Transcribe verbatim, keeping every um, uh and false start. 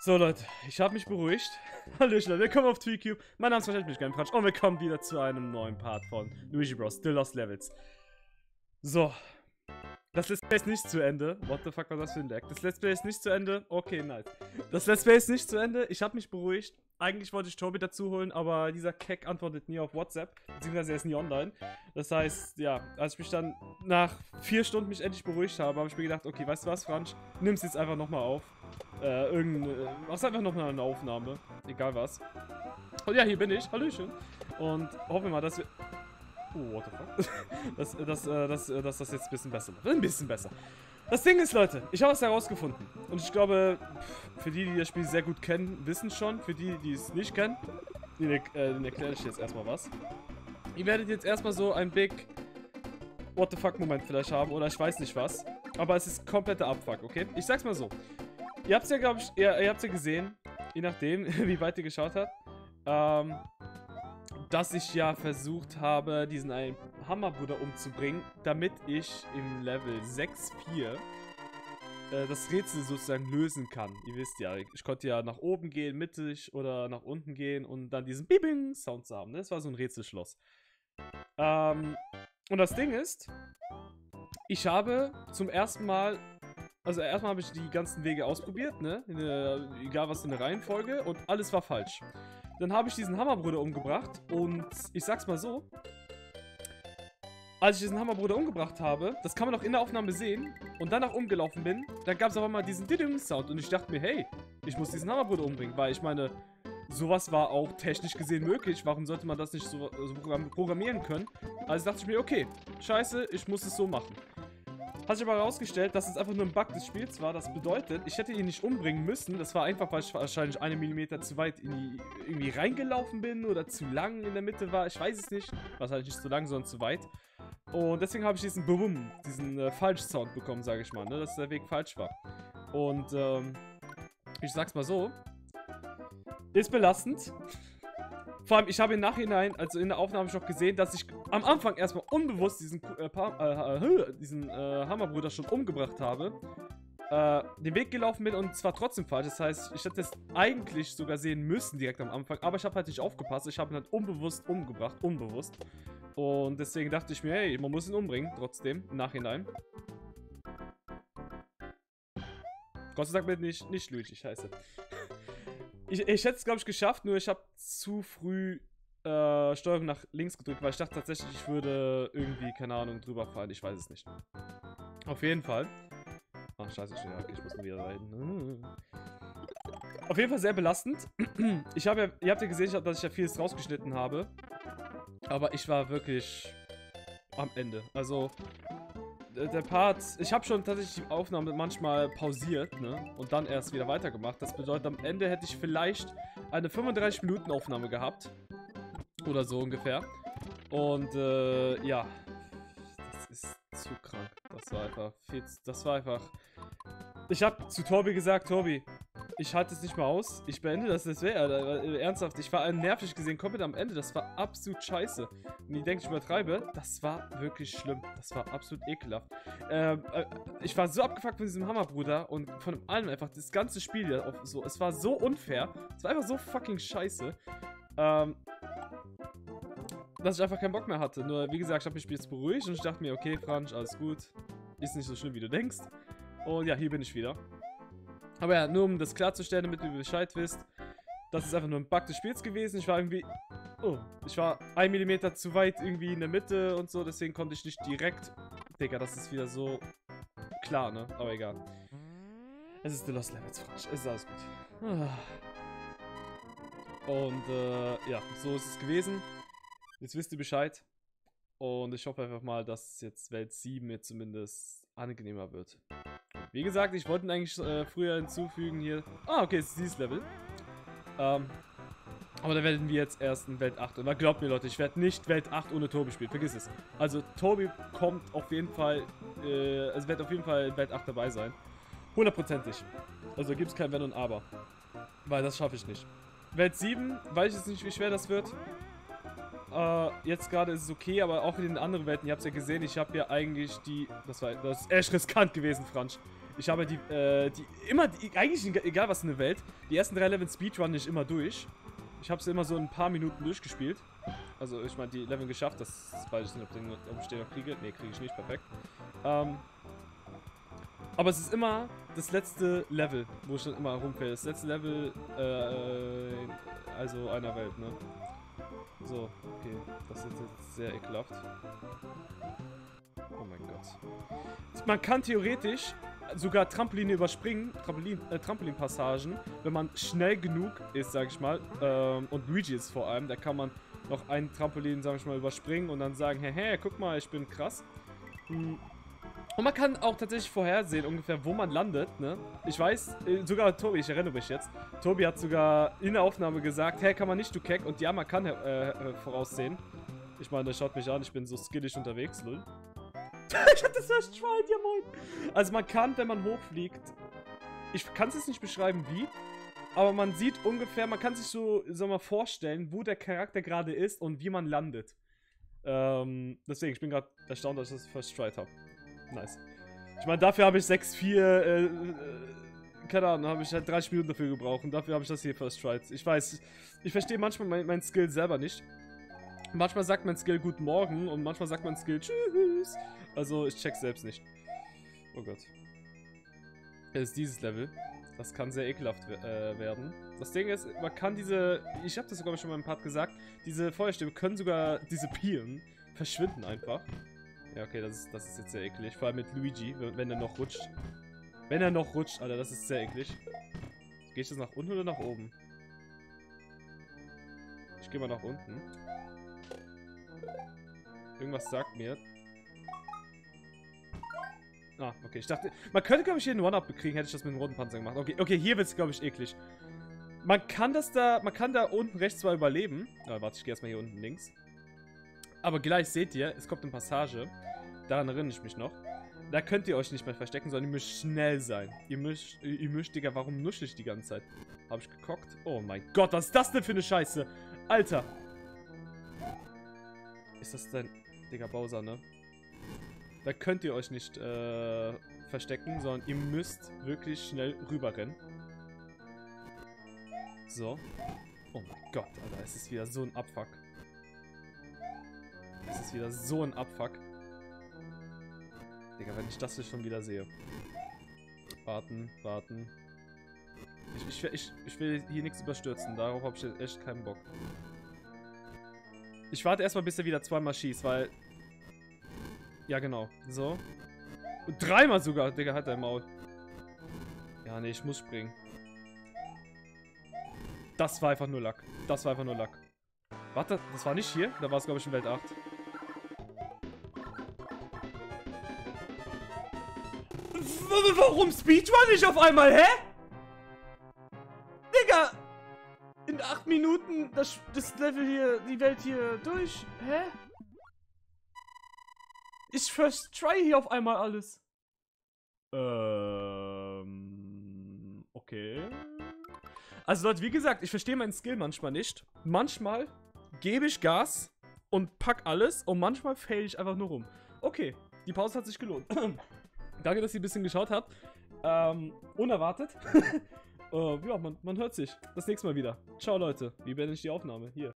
So Leute, ich habe mich beruhigt. Hallöchen, willkommen auf TweeCube. Mein Name ist wahrscheinlich kein Quatsch. Und willkommen wieder zu einem neuen Part von Luigi Bros. The Lost Levels. So. Das Let's Play ist nicht zu Ende. What the fuck war das für ein Lag? Das Let's Play ist nicht zu Ende. Okay, nice. Das Let's Play ist nicht zu Ende. Ich habe mich beruhigt. Eigentlich wollte ich Tobi dazu holen, aber dieser Keck antwortet nie auf WhatsApp. Beziehungsweise er ist nie online. Das heißt, ja, als ich mich dann nach vier Stunden mich endlich beruhigt habe, habe ich mir gedacht, okay, weißt du was, Franz? Nimm's jetzt einfach nochmal auf. Äh, irgendeine, mach's einfach nochmal eine Aufnahme. Egal was. Und ja, hier bin ich. Hallöchen. Und hoffen wir mal, dass wir... Oh, what the fuck? dass, dass, äh, dass, äh, dass das jetzt ein bisschen besser wird. Ein bisschen besser. Das Ding ist, Leute, ich habe es herausgefunden. Und ich glaube, für die, die das Spiel sehr gut kennen, wissen schon. Für die, die es nicht kennen, denen, äh, denen erkläre ich jetzt erstmal was. Ihr werdet jetzt erstmal so ein Big What the fuck Moment vielleicht haben. Oder ich weiß nicht was. Aber es ist kompletter Abfuck, okay? Ich sag's mal so. Ihr habt's ja, glaube ich, ihr, ihr habt's ja gesehen, je nachdem, wie weit ihr geschaut habt, ähm, dass ich ja versucht habe, diesen einen Hammerbruder umzubringen, damit ich im Level sechs vier äh, das Rätsel sozusagen lösen kann. Ihr wisst ja, ich konnte ja nach oben gehen, mittig oder nach unten gehen und dann diesen Bibing-Sound zu haben. Das war so ein Rätselschloss. Ähm, und das Ding ist, ich habe zum ersten Mal... Also erstmal habe ich die ganzen Wege ausprobiert, ne? Eine, egal was in der Reihenfolge, und alles war falsch. Dann habe ich diesen Hammerbruder umgebracht und ich sag's mal so. Als ich diesen Hammerbruder umgebracht habe, das kann man auch in der Aufnahme sehen, und danach umgelaufen bin, dann gab es auf einmal diesen Didum-Sound und ich dachte mir, hey, ich muss diesen Hammerbruder umbringen, weil ich meine, sowas war auch technisch gesehen möglich. Warum sollte man das nicht so, so programmieren können? Also dachte ich mir, okay, scheiße, ich muss es so machen. Hat sich aber herausgestellt, dass es einfach nur ein Bug des Spiels war. Das bedeutet, ich hätte ihn nicht umbringen müssen. Das war einfach, weil ich wahrscheinlich einen Millimeter zu weit in die, irgendwie reingelaufen bin oder zu lang in der Mitte war. Ich weiß es nicht. Wahrscheinlich nicht zu lang, sondern zu weit. Und deswegen habe ich diesen Bum, diesen äh, Falsch-Sound bekommen, sage ich mal, ne? Dass der Weg falsch war. Und ähm, ich sag's mal so, ist belastend. Vor allem, ich habe im Nachhinein, also in der Aufnahme schon gesehen, dass ich am Anfang erstmal unbewusst diesen, äh, äh, diesen äh, Hammerbruder schon umgebracht habe. Äh, den Weg gelaufen bin und zwar trotzdem falsch. Das heißt, ich hätte es eigentlich sogar sehen müssen direkt am Anfang. Aber ich habe halt nicht aufgepasst. Ich habe ihn halt unbewusst umgebracht. Unbewusst. Und deswegen dachte ich mir, hey, man muss ihn umbringen. Trotzdem, im Nachhinein. Gott sei Dank bin ich nicht Luigi, scheiße. Ich, ich hätte es, glaube ich, geschafft, nur ich habe zu früh äh, Steuerung nach links gedrückt, weil ich dachte tatsächlich, ich würde irgendwie, keine Ahnung, drüber fallen. Ich weiß es nicht. Auf jeden Fall. Ach, scheiße, ich, okay, ich muss nur wieder rein. Auf jeden Fall sehr belastend. Ich habe ja, ihr habt ja gesehen, dass ich ja vieles rausgeschnitten habe. Aber ich war wirklich am Ende. Also... Der Part, ich habe schon tatsächlich die Aufnahme manchmal pausiert, ne, und dann erst wieder weitergemacht. Das bedeutet, am Ende hätte ich vielleicht eine fünfunddreißig Minuten Aufnahme gehabt. Oder so ungefähr. Und, äh, ja. Das ist zu krank. Das war einfach viel, das war einfach... Ich habe zu Tobi gesagt, Tobi, ich halte es nicht mehr aus. Ich beende das, das wäre äh, ernsthaft. Ich war nervig gesehen komplett am Ende. Das war absolut scheiße. Und ich denke, ich übertreibe. Das war wirklich schlimm. Das war absolut ekelhaft. Ähm, äh, ich war so abgefuckt von diesem Hammerbruder und von allem einfach. Das ganze Spiel hier auf so. Es war so unfair. Es war einfach so fucking scheiße. Ähm, dass ich einfach keinen Bock mehr hatte. Nur, wie gesagt, ich habe mich jetzt beruhigt und ich dachte mir, okay, Franz, alles gut. Ist nicht so schlimm, wie du denkst. Und ja, hier bin ich wieder. Aber ja, nur um das klarzustellen, damit ihr Bescheid wisst, das ist einfach nur ein Bug des Spiels gewesen. Ich war irgendwie... Oh, ich war ein Millimeter zu weit irgendwie in der Mitte und so, deswegen konnte ich nicht direkt... Digga, das ist wieder so klar, ne? Aber egal. Es ist The Lost Levels, Franz. Es ist alles gut. Und, äh, ja, so ist es gewesen. Jetzt wisst ihr Bescheid. Und ich hoffe einfach mal, dass jetzt Welt sieben jetzt zumindest angenehmer wird. Wie gesagt, ich wollte ihn eigentlich äh, früher hinzufügen hier. Ah, okay, es ist dieses Level. Ähm, aber da werden wir jetzt erst in Welt acht. Und da glaubt mir, Leute, ich werde nicht Welt acht ohne Tobi spielen. Vergiss es. Also, Tobi kommt auf jeden Fall, äh, es wird auf jeden Fall in Welt acht dabei sein. Hundertprozentig. Also, gibt es kein Wenn und Aber. Weil das schaffe ich nicht. Welt sieben, weiß ich jetzt nicht, wie schwer das wird. Äh, jetzt gerade ist es okay, aber auch in den anderen Welten, ihr habt es ja gesehen, ich habe ja eigentlich die... Das war das ist echt riskant gewesen, Franz. Ich habe die, äh, die, immer, die, eigentlich egal was in der Welt, die ersten drei Level Speedrun nicht immer durch. Ich habe sie immer so in ein paar Minuten durchgespielt. Also, ich meine, die Level geschafft, das weiß ich nicht, ob, den, ob ich den noch kriege. Ne, kriege ich nicht, perfekt. Ähm, aber es ist immer das letzte Level, wo ich dann immer rumfälle. Das letzte Level, äh, also einer Welt, ne? So, okay, das ist jetzt sehr ekelhaft. Oh mein Gott. Man kann theoretisch sogar Trampoline überspringen, Trampolin, äh, Trampolinpassagen, wenn man schnell genug ist, sag ich mal. Ähm, und Luigi ist vor allem, da kann man noch ein Trampolin, sag ich mal, überspringen und dann sagen, hey, hey, guck mal, ich bin krass. Hm. Und man kann auch tatsächlich vorhersehen, ungefähr, wo man landet, ne? Ich weiß, äh, sogar Tobi, ich erinnere mich jetzt, Tobi hat sogar in der Aufnahme gesagt, hey, kann man nicht, du Keck, und ja, man kann äh, äh, voraussehen. Ich meine, schaut mich an, ich bin so skillig unterwegs, lol. Ich hab das first tried, ja moin. Also man kann, wenn man hochfliegt, ich kann es jetzt nicht beschreiben wie, aber man sieht ungefähr, man kann sich so, sag mal, vorstellen, wo der Charakter gerade ist und wie man landet. Ähm, deswegen, ich bin gerade erstaunt, dass ich das first tried habe. Nice. Ich meine, dafür habe ich sechs vier, äh, äh, keine Ahnung, habe ich halt dreißig Minuten dafür gebraucht und dafür habe ich das hier first tried. Ich weiß, ich verstehe manchmal mein, mein Skill selber nicht. Manchmal sagt mein Skill Guten Morgen und manchmal sagt mein Skill Tschüss. Also, ich check's selbst nicht. Oh Gott. Das ist dieses Level. Das kann sehr ekelhaft äh, werden. Das Ding ist, man kann diese... Ich habe das sogar schon mal im Part gesagt. Diese Feuerstäbe können sogar disappearen. Verschwinden einfach. Ja, okay, das ist, das ist jetzt sehr eklig. Vor allem mit Luigi, wenn er noch rutscht. Wenn er noch rutscht, Alter, das ist sehr eklig. Gehe ich jetzt nach unten oder nach oben? Ich gehe mal nach unten. Irgendwas sagt mir... Ah, okay. Ich dachte, man könnte, glaube ich, hier einen One-Up bekriegen, hätte ich das mit dem roten Panzer gemacht. Okay, okay, hier wird es, glaube ich, eklig. Man kann das da, man kann da unten rechts zwar überleben. Ah, warte, ich gehe erstmal hier unten links. Aber gleich seht ihr, es kommt eine Passage. Daran erinnere ich mich noch. Da könnt ihr euch nicht mehr verstecken, sondern ihr müsst schnell sein. Ihr müsst, ihr müsst, Digga, warum nuschel ich die ganze Zeit? Habe ich gekockt? Oh mein Gott, was ist das denn für eine Scheiße? Alter. Ist das denn, Digga, Bowser, ne? Da könnt ihr euch nicht äh, verstecken, sondern ihr müsst wirklich schnell rüberrennen. So. Oh mein Gott, Alter, es ist wieder so ein Abfuck. Es ist wieder so ein Abfuck. Digga, wenn ich das hier schon wieder sehe. Warten, warten. Ich, ich, ich, ich will hier nichts überstürzen, darauf habe ich jetzt echt keinen Bock. Ich warte erstmal, bis er wieder zweimal schießt, weil... Ja, genau. So. Und dreimal sogar. Digga, hat er im Maul. Ja, nee, ich muss springen. Das war einfach nur Lack. Das war einfach nur Lack. Warte, das war nicht hier? Da war es, glaube ich, in Welt acht. W- Warum Speedrun nicht auf einmal, hä? Digga! In acht Minuten das, das Level hier, die Welt hier durch. Hä? Ich first try hier auf einmal alles. Ähm. Okay. Also Leute, wie gesagt, ich verstehe meinen Skill manchmal nicht. Manchmal gebe ich Gas und pack alles und manchmal fail ich einfach nur rum. Okay, die Pause hat sich gelohnt. Danke, dass ihr ein bisschen geschaut habt. Ähm, unerwartet. äh, ja, man, man hört sich. Das nächste Mal wieder. Ciao Leute. Wie beende ich die Aufnahme? Hier.